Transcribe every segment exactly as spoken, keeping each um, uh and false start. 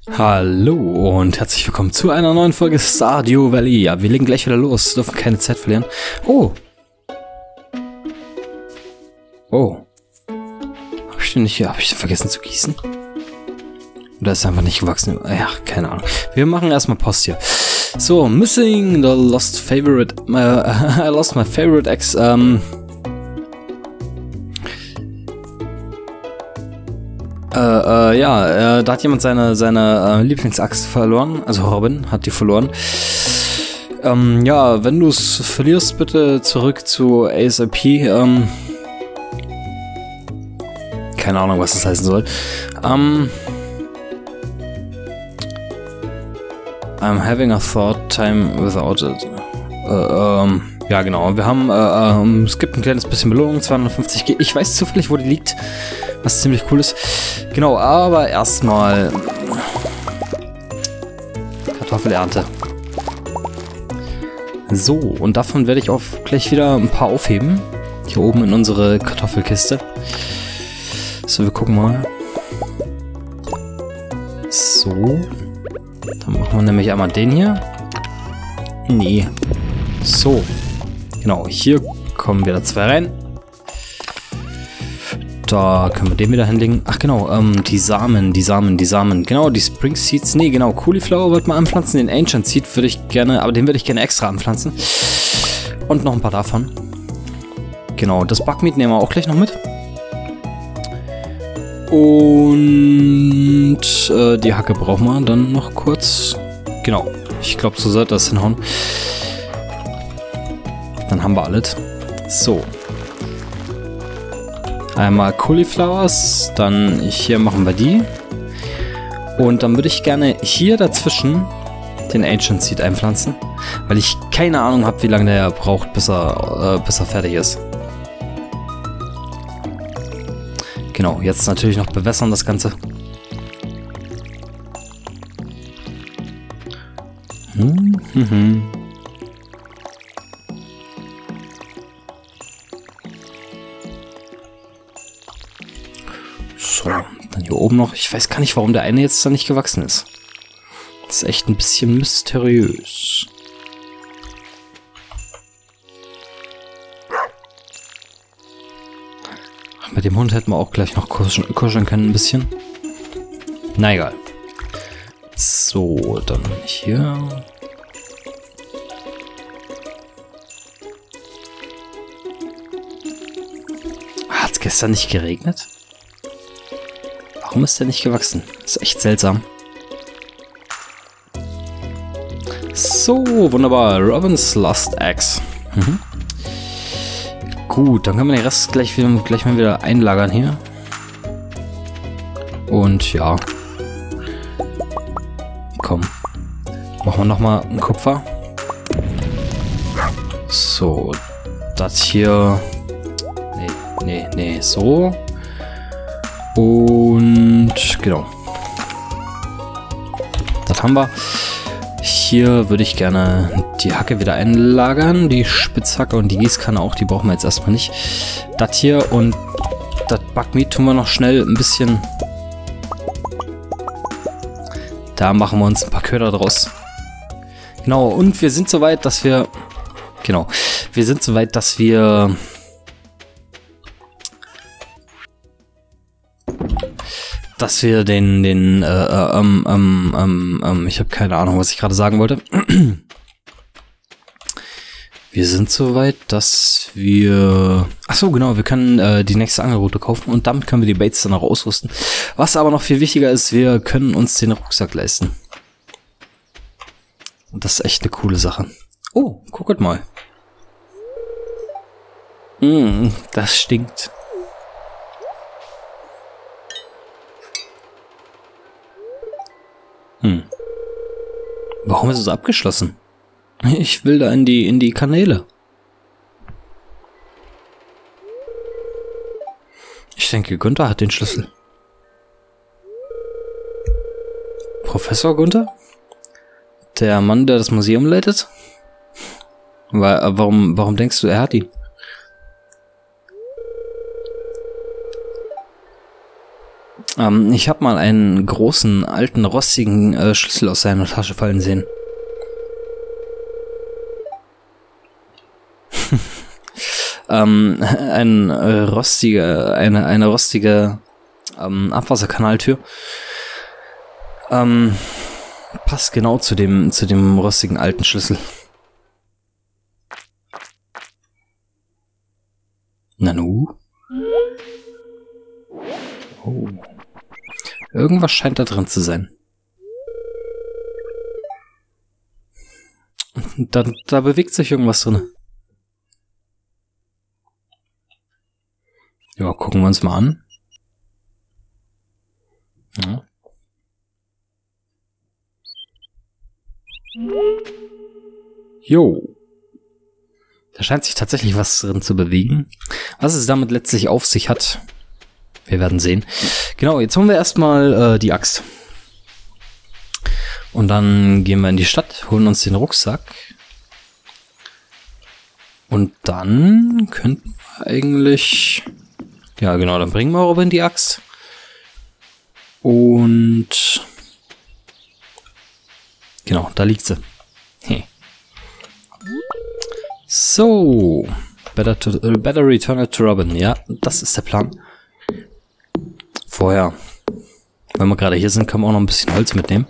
Hallo und herzlich willkommen zu einer neuen Folge Stardew Valley. Ja, wir legen gleich wieder los, dürfen keine Zeit verlieren. Oh. Oh. Hab ich denn nicht hier, hab ich vergessen zu gießen? Oder ist einfach nicht gewachsen? Ja, keine Ahnung. Wir machen erstmal Post hier. So, missing the lost favorite, uh, I lost my favorite ex, ähm... Äh, äh, ja, äh, da hat jemand seine, seine äh, Lieblingsaxt verloren. Also Robin hat die verloren. Ähm, ja, wenn du es verlierst, bitte zurück zu A S A P. Ähm, keine Ahnung, was das heißen soll. Ähm, I'm having a thought time without it. Äh, ähm, ja, genau. Wir haben, äh, ähm, es gibt ein kleines bisschen Belohnung, zweihundertfünfzig G. Ich weiß zufällig, wo die liegt. Was ziemlich cool ist. Genau, aber erstmal Kartoffelernte. So, und davon werde ich auch gleich wieder ein paar aufheben. Hier oben in unsere Kartoffelkiste. So, wir gucken mal. So. Dann machen wir nämlich einmal den hier. Nee. So. Genau, hier kommen wieder zwei rein. Da können wir den wieder hinlegen. Ach genau, ähm, die Samen, die Samen, die Samen. Genau, die Spring Seeds. Nee, genau, Cauliflower wollte man anpflanzen. Den Ancient Seed würde ich gerne, aber den würde ich gerne extra anpflanzen. Und noch ein paar davon. Genau, das Buckmeat nehmen wir auch gleich noch mit. Und äh, die Hacke brauchen wir dann noch kurz. Genau, ich glaube, so sollte das hinhauen. Dann haben wir alles. So. Einmal Cauliflowers, dann hier machen wir die. Und dann würde ich gerne hier dazwischen den Ancient Seed einpflanzen, weil ich keine Ahnung habe, wie lange der braucht, bis er, äh, bis er fertig ist. Genau, jetzt natürlich noch bewässern das Ganze. Hm, hm, hm. So, dann hier oben noch. Ich weiß gar nicht, warum der eine jetzt da nicht gewachsen ist. Das ist echt ein bisschen mysteriös. Mit dem Hund hätten wir auch gleich noch kuscheln, kuscheln können ein bisschen. Na egal. So, dann hier. Hat es gestern nicht geregnet? Warum ist der nicht gewachsen? Das ist echt seltsam. So, wunderbar. Robin's Lost Axe. Mhm. Gut, dann können wir den Rest gleich, wieder, gleich mal wieder einlagern hier. Und ja. Komm. Machen wir nochmal einen Kupfer. So. Das hier. Nee, nee, nee. So. Und genau. Das haben wir. Hier würde ich gerne die Hacke wieder einlagern. Die Spitzhacke und die Gießkanne auch. Die brauchen wir jetzt erstmal nicht. Das hier und das Buckmeat tun wir noch schnell ein bisschen. Da machen wir uns ein paar Köder draus. Genau, und wir sind soweit, dass wir... Genau. Wir sind soweit, dass wir... dass wir den, den, äh, ähm, ähm, ähm, ähm, ich habe keine Ahnung, was ich gerade sagen wollte. Wir sind soweit, dass wir, ach so, genau, wir können äh, die nächste Angelrute kaufen und damit können wir die Baits dann auch ausrüsten. Was aber noch viel wichtiger ist, wir können uns den Rucksack leisten. Und das ist echt eine coole Sache. Oh, guckt mal. Mm, das stinkt. Hm. Warum ist es abgeschlossen? Ich will da in die, in die Kanäle. Ich denke, Gunther hat den Schlüssel. Professor Gunther? Der Mann, der das Museum leitet? Warum, warum denkst du, er hat ihn? Ähm, ich habe mal einen großen, alten, rostigen äh, Schlüssel aus seiner Tasche fallen sehen. ähm, ein äh, rostige, eine, eine rostige ähm, Abwasserkanaltür. Ähm, passt genau zu dem, zu dem rostigen alten Schlüssel. Nanu? Oh. Irgendwas scheint da drin zu sein. Da, da bewegt sich irgendwas drin. Ja, gucken wir uns mal an. Ja. Jo. Da scheint sich tatsächlich was drin zu bewegen. Was es damit letztlich auf sich hat, wir werden sehen. Genau, jetzt holen wir erstmal äh, die Axt. Und dann gehen wir in die Stadt, holen uns den Rucksack. Und dann könnten wir eigentlich... Ja, genau, dann bringen wir Robin die Axt. Und... Genau, da liegt sie. Hey. So. Better, to, uh, better return it to Robin. Ja, das ist der Plan. Vorher, wenn wir gerade hier sind, können wir auch noch ein bisschen Holz mitnehmen.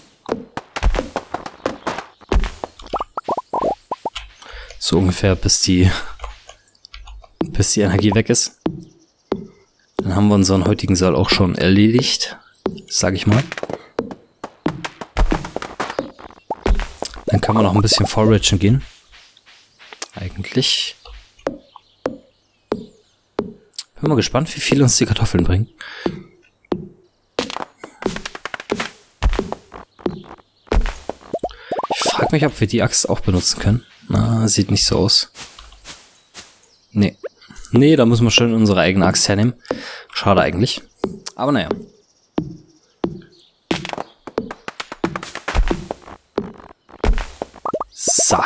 So ungefähr, bis die, bis die Energie weg ist. Dann haben wir unseren heutigen Saal auch schon erledigt, sag ich mal. Dann kann man noch ein bisschen foragen gehen. Eigentlich. Bin mal gespannt, wie viel uns die Kartoffeln bringen. Ich frage mich, ob wir die Axt auch benutzen können. Na, sieht nicht so aus. Nee. Nee, da müssen wir schön unsere eigene Axt hernehmen. Schade eigentlich. Aber naja. So.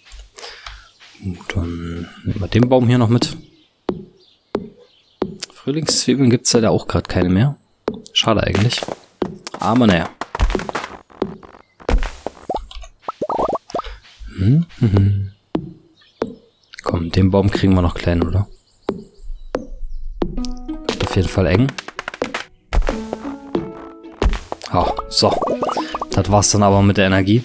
Dann nehmen wir den Baum hier noch mit. Frühlingszwiebeln gibt es ja da auch gerade keine mehr. Schade eigentlich. Aber naja. Hm, hm, hm. Komm, den Baum kriegen wir noch klein, oder? Wird auf jeden Fall eng. Oh, so. Das war's dann aber mit der Energie.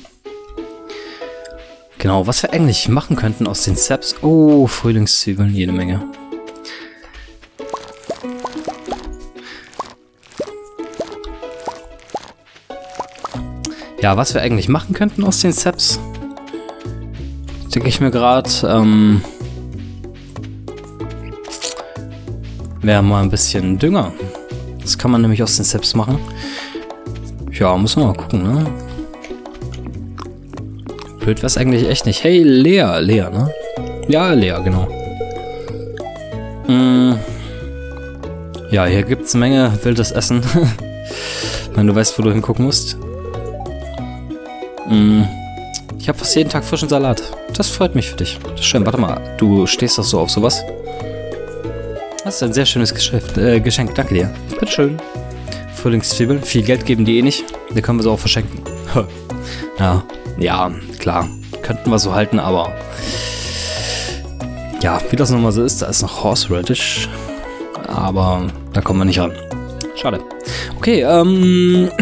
Genau, was wir eigentlich machen könnten aus den Saps. Oh, Frühlingszwiebeln, jede Menge. Ja, was wir eigentlich machen könnten aus den Saps, denke ich mir gerade, ähm, wäre mal ein bisschen Dünger. Das kann man nämlich aus den Saps machen. Ja, muss man mal gucken, ne? Blöd wär's eigentlich echt nicht. Hey, Lea, Lea, ne? Ja, Lea, genau. Mm. Ja, hier gibt's eine Menge wildes Essen. Wenn du weißt, wo du hingucken musst. Mm. Ich habe fast jeden Tag frischen Salat. Das freut mich für dich. Das ist schön. Warte mal, du stehst doch so auf sowas. Das ist ein sehr schönes Geschäft, äh, Geschenk. Danke dir. Bitteschön. Frühlingszwiebeln. Viel Geld geben die eh nicht. Die können wir so auch verschenken. Ja, ja, klar. Könnten wir so halten, aber... Ja, wie das nochmal so ist, da ist noch Horseradish. Aber da kommen wir nicht ran. Schade. Okay, ähm...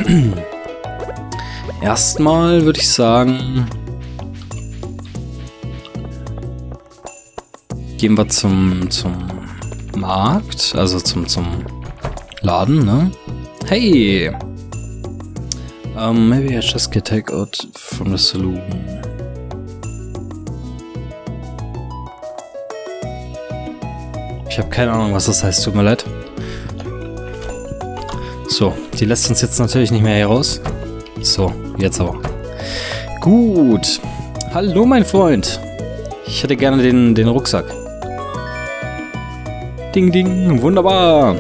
erstmal würde ich sagen... Gehen wir zum, zum Markt, also zum, zum Laden, ne? Hey! Um, maybe I just get take out from the saloon. Ich habe keine Ahnung, was das heißt, tut mir leid. So, die lässt uns jetzt natürlich nicht mehr hier raus. So, jetzt aber. Gut. Hallo, mein Freund. Ich hätte gerne den, den Rucksack. Ding, ding, wunderbar.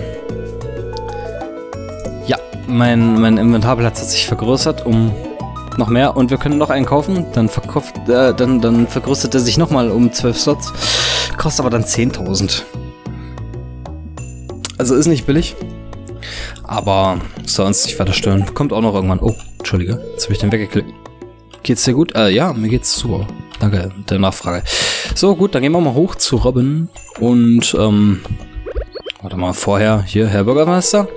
Ja, mein, mein Inventarplatz hat sich vergrößert um noch mehr und wir können noch einen kaufen. Dann, verkauft, äh, dann, dann vergrößert er sich nochmal um zwölf Slots. Kostet aber dann zehntausend. Also ist nicht billig. Aber soll uns nicht weiter stören. Kommt auch noch irgendwann. Oh, Entschuldige. Jetzt habe ich den weggeklickt. Geht's dir gut? Äh, ja, mir geht's super. Danke der Nachfrage. So, gut, dann gehen wir mal hoch zu Robin. Und, ähm... warte mal, vorher hier, Herr Bürgermeister.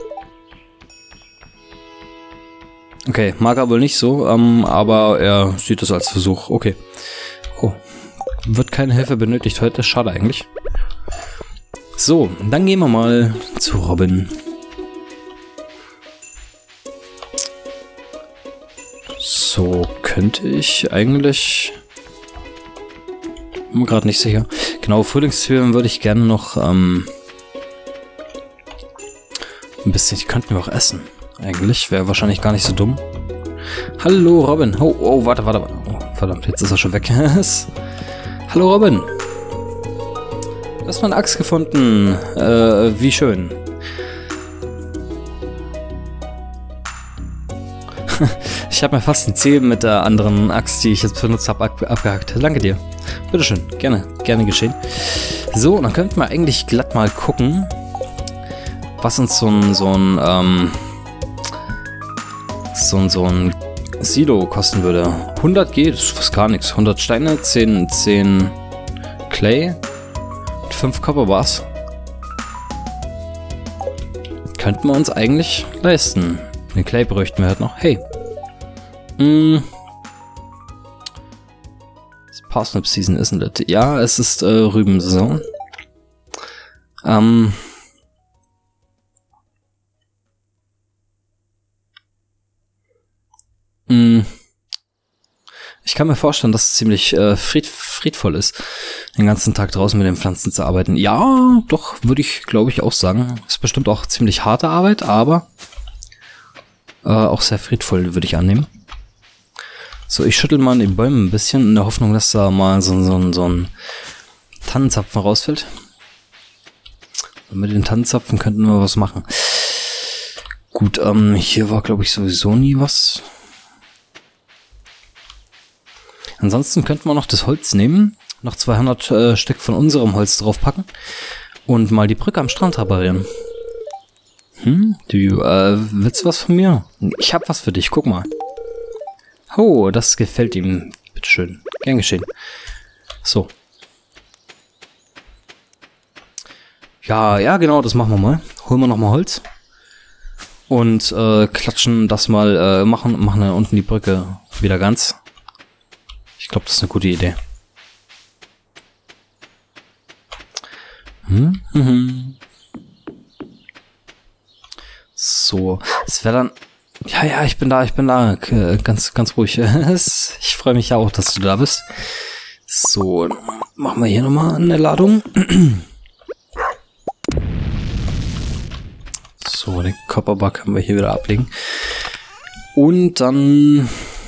Okay, mag er wohl nicht so, ähm, aber er sieht es als Versuch. Okay. Oh, wird keine Hilfe benötigt heute. Schade eigentlich. So, dann gehen wir mal zu Robin. So, könnte ich eigentlich... Bin mir gerade nicht sicher. Genau, Frühlingszwiebeln würde ich gerne noch ähm, ein bisschen... Die könnten wir auch essen. Eigentlich wäre wahrscheinlich gar nicht so dumm. Hallo Robin. Oh, oh, warte, warte, warte. Oh, verdammt, jetzt ist er schon weg. Hallo Robin. Du hast meine Axt gefunden. Äh, wie schön. Ich habe mir fast den Zeh mit der anderen Axt, die ich jetzt benutzt habe, ab abgehackt. Danke dir. Bitteschön. Gerne. Gerne geschehen. So, dann könnten wir eigentlich glatt mal gucken, was uns so ein, so ein, ähm, so ein, so ein Silo kosten würde. hundert G, das ist fast gar nichts. hundert Steine, zehn, zehn Clay, fünf Copper Bars. Könnten wir uns eigentlich leisten. Den Clay bräuchten wir halt noch. Hey. Mm. It's Parsnip Season, isn't it? Ja, es ist äh, Rübensaison. Ähm. Mm. Ich kann mir vorstellen, dass es ziemlich äh, fried, friedvoll ist, den ganzen Tag draußen mit den Pflanzen zu arbeiten. Ja, doch, würde ich, glaube ich, auch sagen. Ist bestimmt auch ziemlich harte Arbeit, aber äh, auch sehr friedvoll, würde ich annehmen. So, ich schüttel mal an den Bäumen ein bisschen, in der Hoffnung, dass da mal so, so, so ein Tannenzapfen rausfällt. Und mit den Tannenzapfen könnten wir was machen. Gut, ähm, hier war, glaube ich, sowieso nie was. Ansonsten könnten wir noch das Holz nehmen, noch zweihundert äh, Stück von unserem Holz draufpacken und mal die Brücke am Strand reparieren. Hm, du, äh, willst du was von mir? Ich hab was für dich, guck mal. Oh, das gefällt ihm. Bitteschön, gern geschehen. So. Ja, ja, genau, das machen wir mal. Holen wir nochmal Holz und äh, klatschen das mal, äh, machen, machen da unten die Brücke wieder ganz. Ich glaube, das ist eine gute Idee. Hm, hm. So, es wäre dann... Ja, ja, ich bin da, ich bin da. Ganz, ganz ruhig. Ich freue mich ja auch, dass du da bist. So, machen wir hier nochmal eine Ladung. So, den Copperbar können wir hier wieder ablegen. Und dann...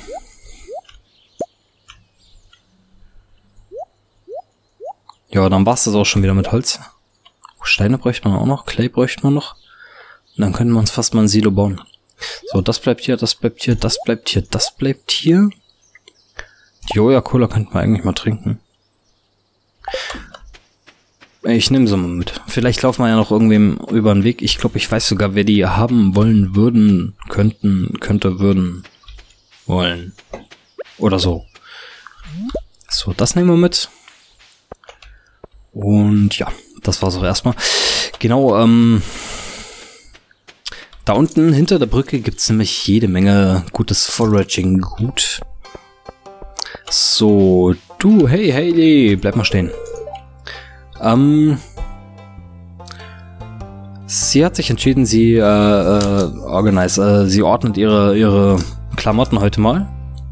Ja, dann war es das auch schon wieder mit Holz. Steine bräuchte man auch noch, Clay bräuchte man noch. Und dann können wir uns fast mal ein Silo bauen. So, das bleibt hier, das bleibt hier, das bleibt hier, das bleibt hier. Die Joja-Cola könnten wir eigentlich mal trinken. Ich nehme sie mal mit. Vielleicht laufen wir ja noch irgendwem über den Weg. Ich glaube, ich weiß sogar, wer die haben wollen, würden, könnten, könnte, würden, wollen. Oder so. So, das nehmen wir mit. Und ja, das war's auch erstmal. Genau, ähm... da unten hinter der Brücke gibt's nämlich jede Menge gutes Foraging. Gut. So, du, hey, hey, bleib mal stehen. Ähm... Sie hat sich entschieden, sie, äh, äh, organize, äh, sie ordnet ihre, ihre Klamotten heute mal.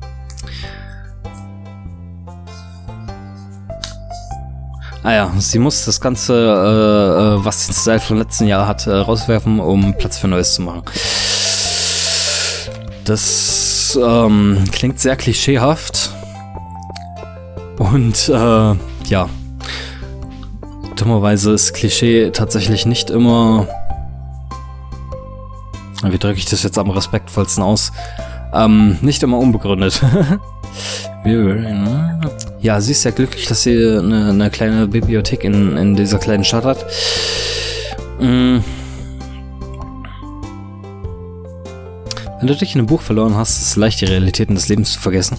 Ah ja, sie muss das Ganze, äh, äh, was den Style vom letzten Jahr hat, äh, rauswerfen, um Platz für Neues zu machen. Das ähm, klingt sehr klischeehaft. Und äh, ja, dummerweise ist Klischee tatsächlich nicht immer... Wie drücke ich das jetzt am respektvollsten aus? Ähm, nicht immer unbegründet. Ja, sie ist sehr glücklich, dass sie eine, eine kleine Bibliothek in, in dieser kleinen Stadt hat. Wenn du dich in einem Buch verloren hast, ist es leicht, die Realitäten des Lebens zu vergessen.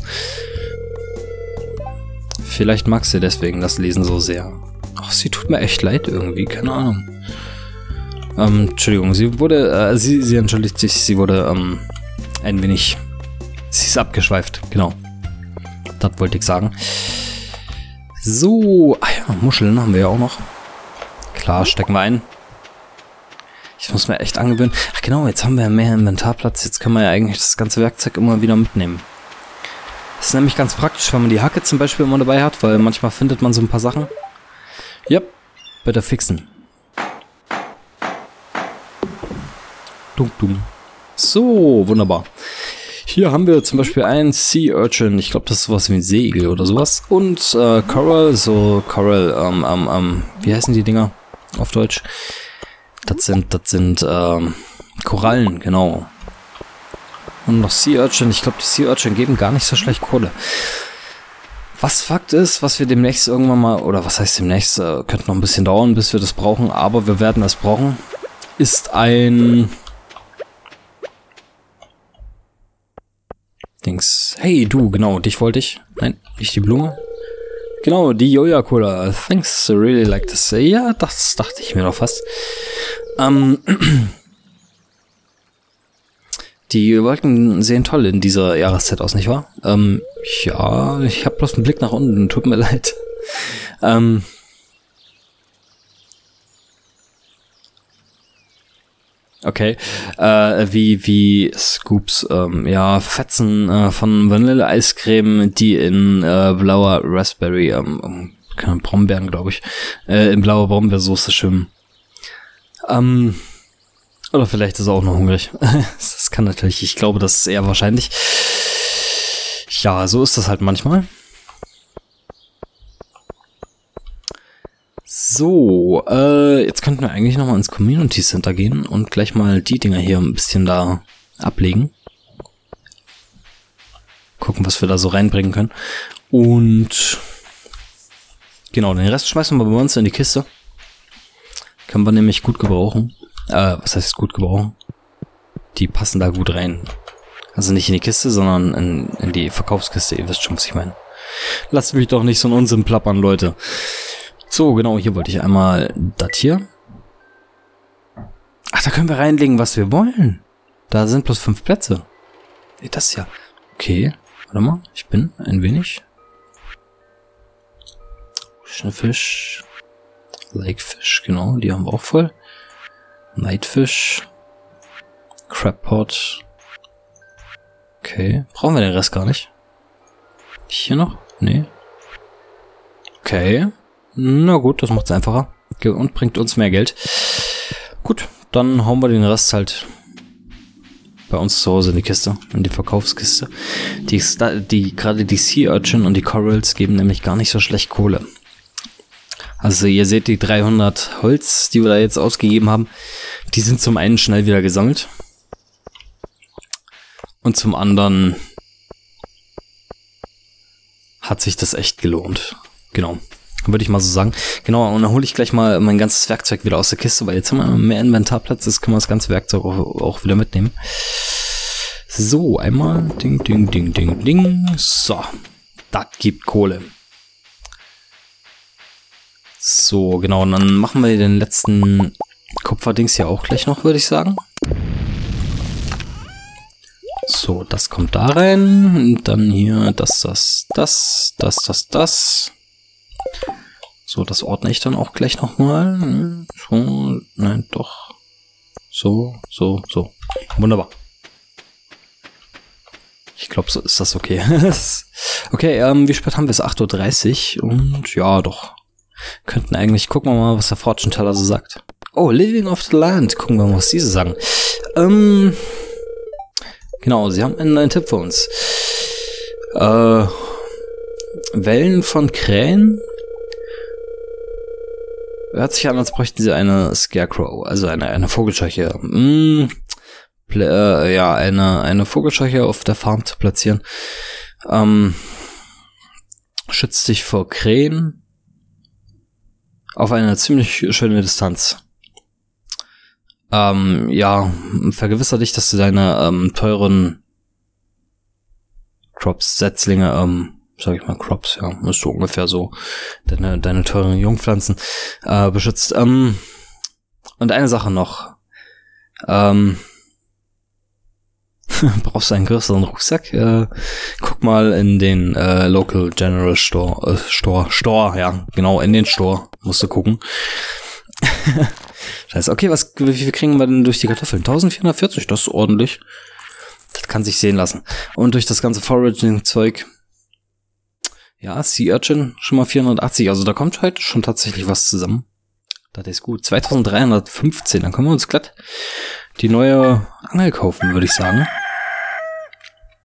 Vielleicht magst du deswegen das Lesen so sehr. Ach, sie tut mir echt leid irgendwie, keine Ahnung. Ähm, Entschuldigung, sie wurde, äh, sie, sie entschuldigt sich, sie wurde, ähm, ein wenig, sie ist abgeschweift, genau. Das wollte ich sagen. So, ah ja, Muscheln haben wir ja auch noch. Klar, stecken wir ein. Ich muss mir echt angewöhnen. Ach genau, jetzt haben wir mehr Inventarplatz. Jetzt können wir ja eigentlich das ganze Werkzeug immer wieder mitnehmen. Das ist nämlich ganz praktisch, wenn man die Hacke zum Beispiel immer dabei hat, weil manchmal findet man so ein paar Sachen. Ja, bitte fixen. Dum, dum. So, wunderbar. Hier haben wir zum Beispiel ein Sea Urchin. Ich glaube, das ist sowas wie ein Seeigel oder sowas. Und äh, Coral, so Coral, ähm, ähm, ähm, wie heißen die Dinger auf Deutsch? Das sind, das sind, ähm, Korallen, genau. Und noch Sea Urchin. Ich glaube, die Sea Urchin geben gar nicht so schlecht Kohle. Was Fakt ist, was wir demnächst irgendwann mal, oder was heißt demnächst, äh, könnte noch ein bisschen dauern, bis wir das brauchen, aber wir werden das brauchen, ist ein Dings. Hey, du, genau, dich wollte ich. Nein, nicht die Blume. Genau, die Joja-Cola. Thanks, I really like to say. Ja, das dachte ich mir doch fast. Ähm, die Wolken sehen toll in dieser Jahreszeit aus, nicht wahr? Ähm, ja, ich habe bloß einen Blick nach unten, tut mir leid. Ähm, okay, äh, wie, wie Scoops, ähm, ja, Fetzen äh, von Vanille-Eiscreme, die in äh, blauer Raspberry, ähm, keine Brombeeren, glaube ich, äh, in blauer Brombeersoße schwimmen. Ähm, oder vielleicht ist er auch noch hungrig. Das kann natürlich, ich glaube, das ist eher wahrscheinlich. Ja, so ist das halt manchmal. So, äh, jetzt könnten wir eigentlich nochmal ins Community Center gehen und gleich mal die Dinger hier ein bisschen da ablegen. Gucken, was wir da so reinbringen können. Und genau, den Rest schmeißen wir bei uns in die Kiste. Können wir nämlich gut gebrauchen. Äh, was heißt gut gebrauchen? Die passen da gut rein. Also nicht in die Kiste, sondern in, in die Verkaufskiste. Ihr wisst schon, was ich meine. Lasst mich doch nicht so einen Unsinn plappern, Leute. So, genau, hier wollte ich einmal das hier. Ach, da können wir reinlegen, was wir wollen. Da sind bloß fünf Plätze. Das ja. Okay, warte mal, ich bin ein wenig. Schneefisch. Lakefish, genau, die haben wir auch voll. Nightfish. Crabpot. Okay, brauchen wir den Rest gar nicht. Hier noch? Nee. Okay. Na gut, das macht's einfacher. Und bringt uns mehr Geld. Gut, dann hauen wir den Rest halt bei uns zu Hause in die Kiste, in die Verkaufskiste. Die, die gerade die Sea Urchin und die Corals geben nämlich gar nicht so schlecht Kohle. Also ihr seht die dreihundert Holz, die wir da jetzt ausgegeben haben, die sind zum einen schnell wieder gesammelt. Und zum anderen hat sich das echt gelohnt. Genau. Würde ich mal so sagen. Genau, und dann hole ich gleich mal mein ganzes Werkzeug wieder aus der Kiste, weil jetzt haben wir mehr Inventarplatz, jetzt können wir das ganze Werkzeug auch, auch wieder mitnehmen. So, einmal. Ding, ding, ding, ding, ding. So, das gibt Kohle. So, genau, und dann machen wir den letzten Kupferdings hier auch gleich noch, würde ich sagen. So, das kommt da rein. Und dann hier das, das, das, das, das, das. So, das ordne ich dann auch gleich nochmal. So, nein, doch. So, so, so. Wunderbar. Ich glaube, so ist das okay. Okay, ähm, wie spät haben wir es? acht Uhr dreißig. Und ja, doch. Könnten eigentlich, gucken wir mal, was der Fortune Teller so sagt. Oh, Living of the Land. Gucken wir mal, was diese sagen. Ähm, genau, sie haben einen neuen Tipp für uns. Äh, Wellen von Krähen. Hört sich an, als bräuchten sie eine Scarecrow, also eine, eine Vogelscheuche. Mm, äh, ja, eine, eine Vogelscheuche auf der Farm zu platzieren. Ähm, schützt dich vor Krähen auf eine ziemlich schöne Distanz. ähm, ja, vergewisser dich, dass du deine ähm, teuren Crops, Setzlinge, ähm, sag ich mal Crops, ja, ist so ungefähr so, deine, deine teuren Jungpflanzen äh, beschützt. Ähm, und eine Sache noch, ähm, brauchst du einen größeren Rucksack? Äh, guck mal in den äh, Local General Store, äh, Store, Store, ja, genau, in den Store musst du gucken. Scheiße, okay, was, wie viel kriegen wir denn durch die Kartoffeln? eintausendvierhundertvierzig, das ist ordentlich. Das kann sich sehen lassen. Und durch das ganze Foraging-Zeug, ja, Sea Urchin schon mal vierhundertachtzig, also da kommt halt schon tatsächlich was zusammen. Das ist gut. zweitausenddreihundertfünfzehn, dann können wir uns glatt die neue Angel kaufen, würde ich sagen.